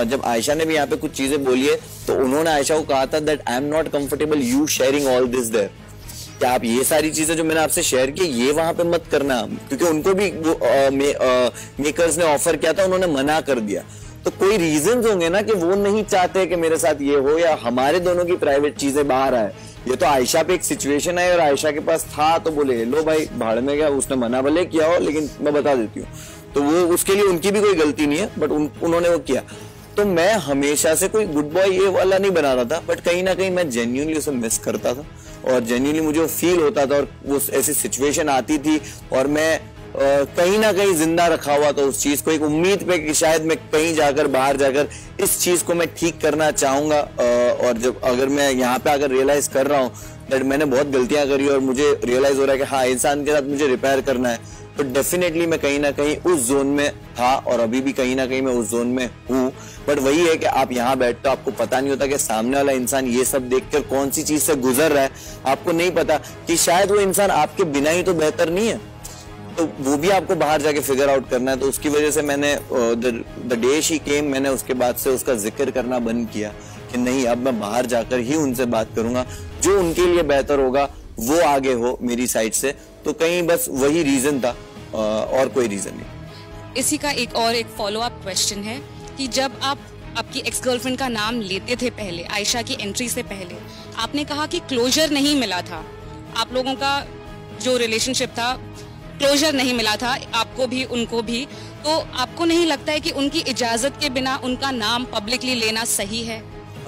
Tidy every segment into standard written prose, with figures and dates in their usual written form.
जब आयशा ने भी यहाँ पे कुछ चीजें बोली है तो उन्होंने आयशा को कहा था that I am not comfortable you sharing all this there, कि आप ये सारी चीजें जो मैंने आपसे शेयर की ये वहां पे मत करना, क्योंकि उनको भी मेकर्स ने ऑफर किया था, उन्होंने मना कर दिया। तो कोई रीजंस होंगे ना कि वो नहीं चाहते कि मेरे साथ ये हो या हमारे दोनों की प्राइवेट चीजें बाहर आए। ये तो आयशा पे एक सिचुएशन है और आयशा के पास था तो बोले लो भाई भाड़ में गया, उसने मना भले किया हो लेकिन मैं बता देती हूँ, तो वो उसके लिए उनकी भी कोई गलती नहीं है, बट उन्होंने वो किया। तो मैं हमेशा से कोई गुड बॉय ये वाला नहीं बना रहा था, बट कहीं ना कहीं मैं जेन्युइनली उसे मिस करता था और जेन्युइनली मुझे फील होता था और वो ऐसी सिचुएशन आती थी और मैं कहीं ना कहीं जिंदा रखा हुआ था उस चीज को, एक उम्मीद पे कि शायद मैं कहीं जाकर बाहर जाकर इस चीज को मैं ठीक करना चाहूंगा। और जब अगर मैं यहाँ पे अगर रियलाइज कर रहा हूँ दैट मैंने बहुत गलतियां करी और मुझे रियलाइज हो रहा है कि हाँ इंसान के साथ मुझे रिपेयर करना है, तो डेफिनेटली मैं कहीं ना कहीं उस जोन में था और अभी भी कहीं ना कहीं मैं उस जोन में हूँ। बट वही है कि आप यहाँ बैठते हो, आपको पता नहीं होता कि सामने वाला इंसान ये सब देखकर कौन सी चीज से गुजर रहा है, आपको नहीं पता कि शायद वो इंसान आपके बिना ही तो बेहतर नहीं है, तो वो भी आपको बाहर जाके फिगर आउट करना है। तो उसकी वजह से मैंने द डे शी केम, मैंने उसके बाद से उसका जिक्र करना बंद किया कि नहीं अब मैं बाहर जाकर ही उनसे बात करूंगा, जो उनके लिए बेहतर होगा वो आगे हो मेरी साइड से। तो कहीं बस वही रीजन था और कोई रीजन नहीं। इसी का एक फॉलो अप क्वेश्चन है कि जब आप आपकी एक्स गर्लफ्रेंड का नाम लेते थे पहले, आयशा की एंट्री से पहले, आपने कहा कि क्लोजर नहीं मिला था, आप लोगों का जो रिलेशनशिप था क्लोजर नहीं मिला था, आपको भी उनको भी, तो आपको नहीं लगता है कि उनकी इजाजत के बिना उनका नाम पब्लिकली लेना सही है?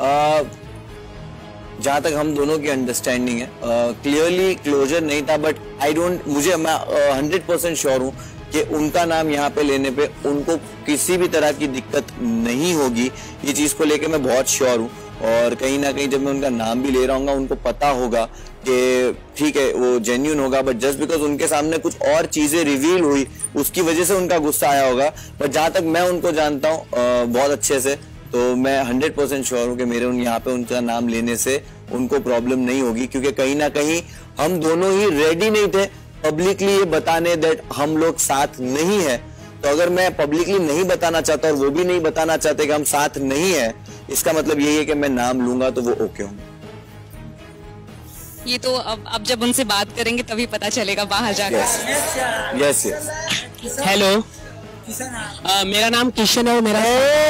जहाँ तक हम दोनों की अंडरस्टैंडिंग है क्लियरली क्लोजर नहीं था, बट मैं 100% श्योर हूँ कि उनका नाम यहाँ पे लेने पे उनको किसी भी तरह की दिक्कत नहीं होगी, ये चीज को लेके मैं बहुत श्योर हूँ। और कहीं ना कहीं जब मैं उनका नाम भी ले रहा हूँ उनको पता होगा कि ठीक है वो जेन्युइन होगा, बट जस्ट बिकॉज उनके सामने कुछ और चीजें रिवील हुई उसकी वजह से उनका गुस्सा आया होगा। बट जहाँ तक मैं उनको जानता हूँ बहुत अच्छे से, तो मैं 100% श्योर हूँ कि मेरे यहाँ पे उनका नाम लेने से उनको प्रॉब्लम नहीं होगी, क्योंकि कहीं ना कहीं हम दोनों ही रेडी नहीं थे पब्लिकली ये बताने दैट हम लोग साथ नहीं है। तो अगर मैं पब्लिकली नहीं बताना चाहता और वो भी नहीं बताना चाहते कि हम साथ नहीं है, इसका मतलब यही है कि मैं नाम लूंगा तो वो ओके होंगे। ये तो अब जब उनसे बात करेंगे तभी पता चलेगा बाहर जाकर। यस। हेलो, मेरा नाम किशन है और मेरा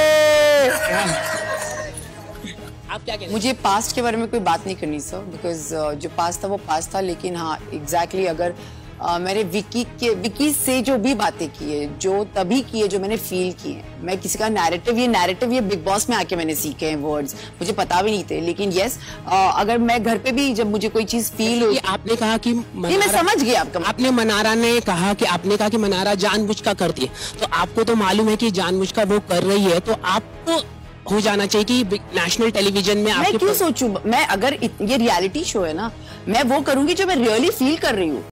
आप क्या कहते हैं? मुझे पास्ट के बारे में कोई बात नहीं करनी सर, बिकॉज जो पास्ट था वो पास्ट था, लेकिन हाँ एग्जैक्टली अगर मैंने विकी से जो भी बातें की है, जो तभी की है जो मैंने फील की है, मैं किसी का नैरेटिव ये बिग बॉस में आके मैंने सीखे हैं वर्ड्स, मुझे पता भी नहीं थे। लेकिन यस अगर मैं घर पे भी जब मुझे कोई चीज फील हो, आपने कहा कि नहीं मैं समझ गई आपका, आपने मनारा ने कहा कि आपने कहा कि मनारा जानबूझ कर करती है, तो आपको तो मालूम है कि जानबूझ कर वो कर रही है, तो आपको हो जाना चाहिए कि नेशनल टेलीविजन में मैं क्यों सोचूं, मैं अगर ये रियलिटी शो है ना, मैं वो करूंगी जो मैं रियली फील कर रही हूँ।